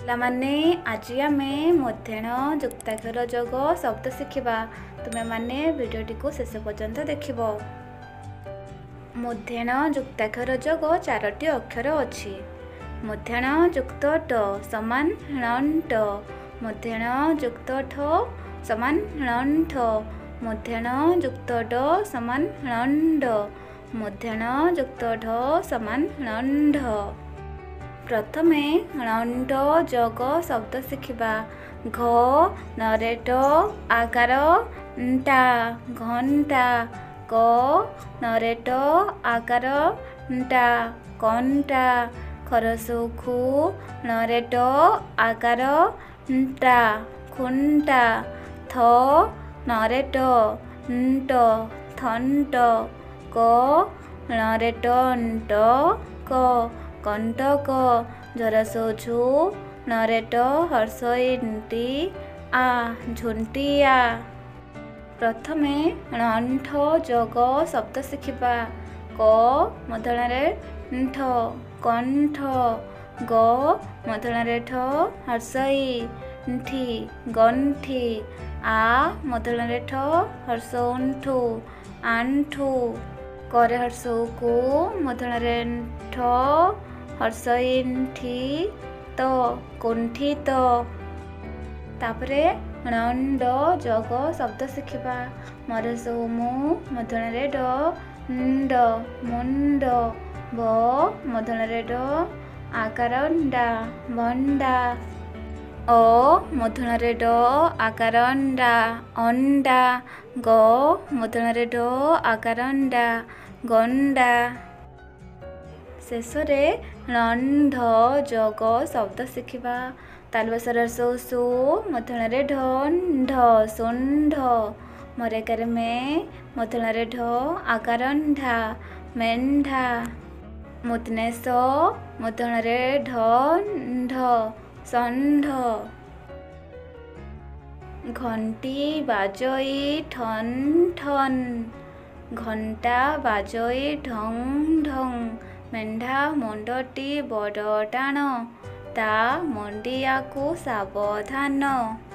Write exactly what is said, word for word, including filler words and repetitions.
ପିଲାମାନେ आज आम ମଧ୍ୟାହ୍ନ ଯୁକ୍ତାକ୍ଷର ଯୋଗ ଶବ୍ଦ ଶିଖିବା। ତୁମେ ମାନେ ଭିଡ଼ିଓଟି को शेष पर्यंत देखिब। ମଧ୍ୟାହ୍ନ ଯୁକ୍ତାକ୍ଷର ଯୋଗ ଚାରୋଟି ଅକ୍ଷର ଅଛି। ମଧ୍ୟାହ୍ନ ଯୁକ୍ତ ଟ ସମାନ ଣଣ୍ଟ, ମଧ୍ୟାହ୍ନ ଯୁକ୍ତ ଠ ସମାନ ଣଣ୍ଠ, ମଧ୍ୟାହ୍ନ ଯୁକ୍ତ ଡ ସମାନ ଣଣ୍ଡ, ମଧ୍ୟାହ୍ନ ଯୁକ୍ତ ଢ ସମାନ ଣଣ୍ଢ। प्रथमे णण्ड जोग शब्द शिखिबा। घ नरेट आकार टा घंटा, क नरेट आकार टा कंटा, खरसुखु नरेट आकार टा खुंटा, थ नरेट न्ट थंट, क नरेट न्ट क कंटक, जरसोझु नरेट हर्षइंटी आ झुंटिया। प्रथमे णण्ठ जोग शब्द शिखिबा। क मध्यणरे ण्ठ कंठ, ग मध्यणरे ठ हर्षइ ण्ठी गंठी, आ मध्यणरे ठ हर्षउंठु आंठु, करे हर्षउकु मध्यणरे ठ हर्षइंठी तो कुंठित। तापरे णण्ड जोग शब्द शिखिबा। मरसो मु मध्यणरे ड ण्ड मुंड, भ मध्यणरे ड आकार ण्डा भंडा, अ मध्यणरे ड आकार ण्डा अंडा, ग मध्यणरे ड आकार ण्डा गंडा। शेषरे णण्ढ जोग शब्द शिखिबा। तालबसर सो मध्यणरे ढ ढ सुंढ, मरेकर में मध्यणरे ढ आकार ढा मेंढा, मुतने सो मध्यणरे ढ ढ षंढ। घंटी बाजई ठन ठन, घंटा बाजई ढं ढं, मेंढा मुंडटी बड़ टाण ता मुंडिया को सावधान।